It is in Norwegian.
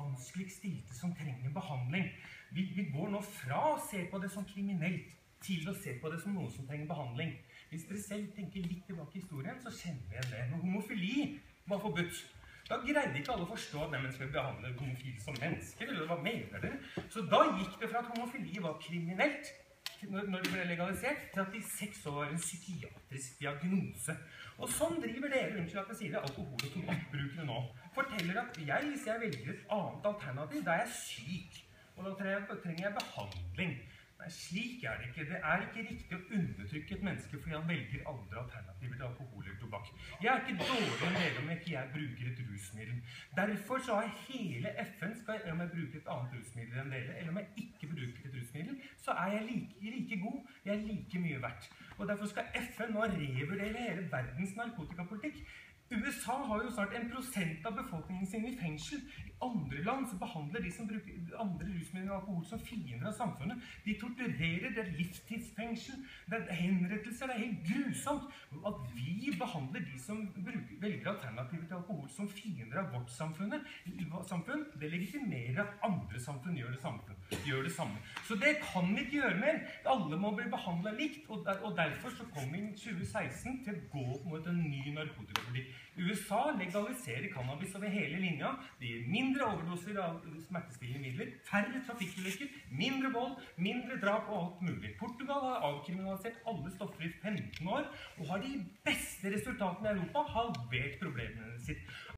vanskeligst stilte som trenger behandling. Vi går nå fra å se på det som kriminelt til å se på det som noe som trenger behandling. Hvis dere selv tenker litt tilbake i historien, så kjenner vi det. Når homofili var forbudt, da greide ikke alle å forstå at vi skulle behandle homofile som mennesker, eller hva mener dere? Så da gikk det fra at homofili var kriminelt, når det ble legalisert, til at de 6 år var en psykiatrisk diagnose. Og sånn driver dere, unnskyld at jeg sier det, alkohol- og tobakkbrukere nå. Forteller at hvis jeg velger et annet alternativ, da er jeg syk, og da trenger jeg behandling. Nei, slik er det ikke. Det er ikke riktig å undertrykke et menneske fordi han velger andre alternativer til alkohol eller tobakk. Jeg er ikke dårlig enn dere om ikke jeg bruker et rusmiddel. Derfor så har hele FN, om jeg bruker et annet rusmiddel enn dere, eller om jeg ikke bruker et rusmiddel, så er jeg like god, jeg er like mye verdt. Og derfor skal FN nå revurdere hele verdens narkotikapolitikk. USA har jo snart 1% av befolkningen sin i fengsel. I andre land så behandler de som bruker andre rusmidler og alkohol som fiender av samfunnet. De torturerer, det er livstidsfengsel, det er henrettelser, det er helt grusomt. At vi behandler de som velger alternativer til alkohol som fiender av vårt samfunn, det legitimerer at andre samfunn gjør det samme. Så det kan vi ikke gjøre mer. Alle må bli behandlet likt, og derfor så kom vi i 2016 til å gå mot en ny narkotikapolitikk. USA legaliserer cannabis over hele linja. Det gir mindre overdoser av smertestillende midler, færre trafikkulykker, mindre vold, mindre drap og alt mulig. Portugal har avkriminalisert alle stoffer i 15 år, og har de beste resultatene i Europa halvert problemene sitt.